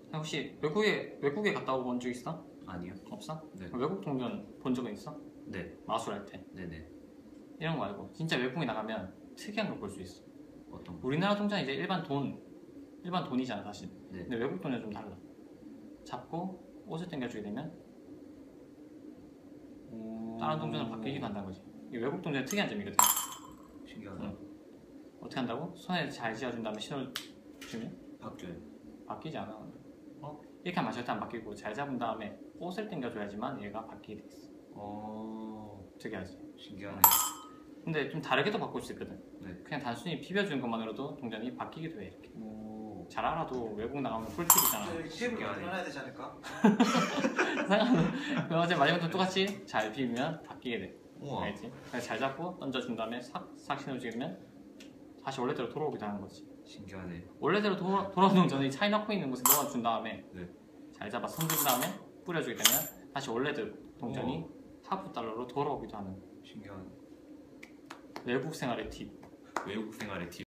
혹시 외국에 갔다 오본 적 있어? 아니요. 없어? 네. 외국 동전 본 적은 있어? 네. 마술할 때 네네. 이런 거 말고 진짜 외국에 나가면 특이한 걸 볼 수 있어. 어떤 거? 우리나라 동전은 이제 일반 돈이잖아 사실. 네. 근데 외국 돈은 좀 달라. 잡고 옷을 당겨주게 되면 다른 동전으로 바뀌기도 한다는 거지. 이 외국 동전의 특이한 점이거든. 신기하다. 응. 어떻게 한다고? 손에 잘 쥐어준 다음에 신호를 주면 바뀌어요. 바뀌지 않아. 이렇게 하면 절대 안 바뀌고 잘 잡은 다음에 옷을 당겨줘야지만 얘가 바뀌게 돼 있어. 특이하지. 신기하네. 근데 좀 다르게도 바꿀 수 있거든. 네. 그냥 단순히 비벼주는 것만으로도 동전이 바뀌기도 해. 이렇게. 오. 잘 알아도 외국 나가면 꿀팁이잖아. 테이블 만들어놔야 되지 않을까? 그럼 어제 마지막도 똑같이 잘 비비면 바뀌게 돼. 우와. 알지? 그래서 잘 잡고 던져준 다음에 싹 신호주면 다시 원래대로 돌아오기도 하는 거지. 신기하네. 원래대로 돌아오는 동전이 차이 넣고 있는 곳에 넣어준 다음에 네. 잘 잡아 손든 다음에 뿌려주게 되면 다시 원래대로 동전이 하프 달러로 돌아오기도 하는 신기하네. 외국 생활의 팁. 외국 생활의 팁.